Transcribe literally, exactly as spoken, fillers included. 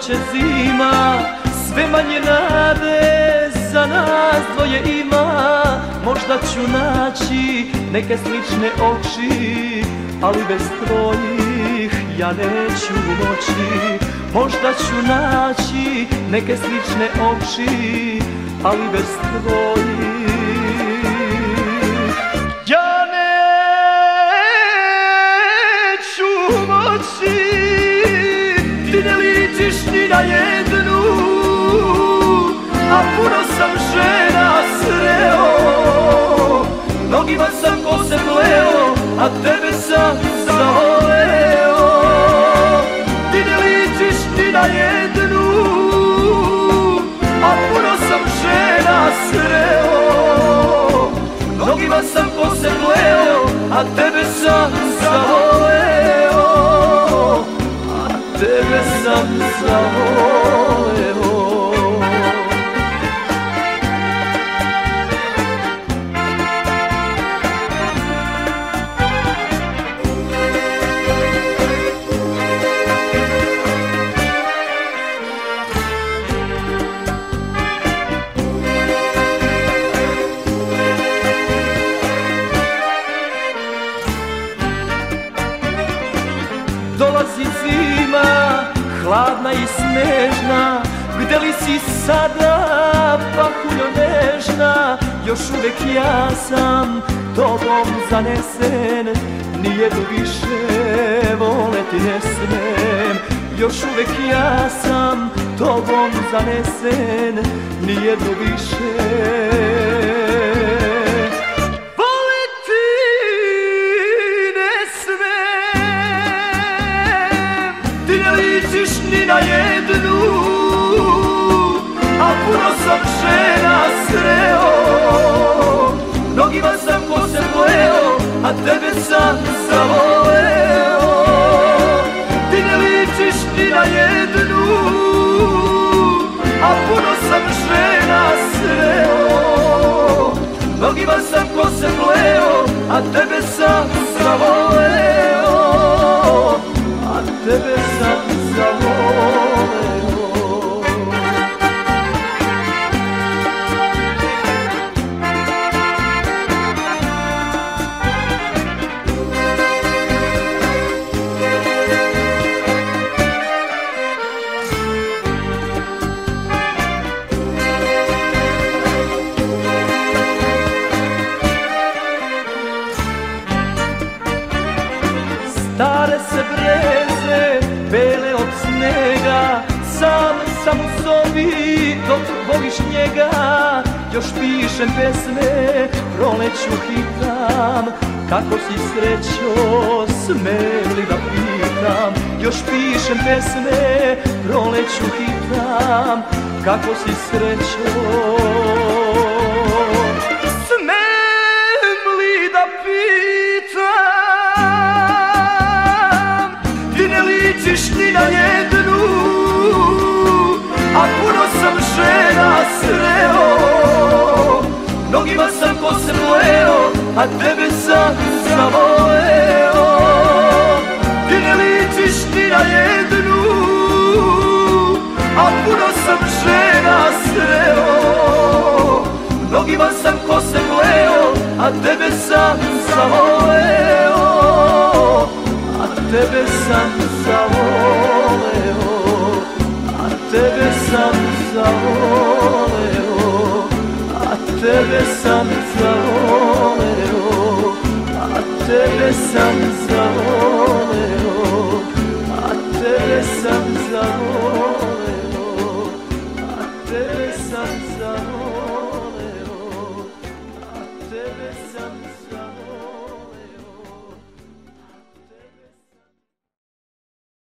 proleće, zima, sve manje nade za nas dvoje ima. Možda ću naći neke slične oči, ali bez tvojih ja neću moći. Možda ću naći neke slične oči, ali bez tvojih ja neću moći. Ti ne ličiš ni na jednu, a puno sam žena sreo. Mnogima sam kose pleo, a tebe sam zavoleo. Ti ne ličiš ni na jednu, a puno sam žena sreo. Mnogima sam kose pleo, a tebe sam zavoleo. A tebe sam zavoleo. Dolazi zima, hladna i snežna. Gde li si sada, pahuljo nežna? Još uvek ja sam tobom zanesen, nijednu više voleti ne smem. Još uvek ja sam tobom zanesen, nijednu više ni na jednu, a puno sam žena sreo. Mnogima sam kose pleo, a tebe sam zavoleo. Ti ne ličiš ni na jednu, a puno sam žena sreo. Mnogima sam kose pleo, a tebe sam zavoleo. A tebe sam zavoleo. Stare se breze, bele od snega, sam sam u sobi dok voliš njega. Još pišem pesme, proleću hitam, kako si srećo, smem li da pitam. Još pišem pesme, proleću hitam, kako si srećo, smem li da pitam. Ličiš ni na jednu, a puno sam žena sreo. Mnogima sam kose pleo, a tebe sam zavoleo. Ti ne ličiš ni na jednu, a puno sam žena sreo. Mnogima sam kose pleo, a tebe sam zavoleo. A tebe sam zavoleo, a tebe sam zavoleo, a tebe sam zavoleo, a tebe sam zavoleo, a tebe sam zavoleo.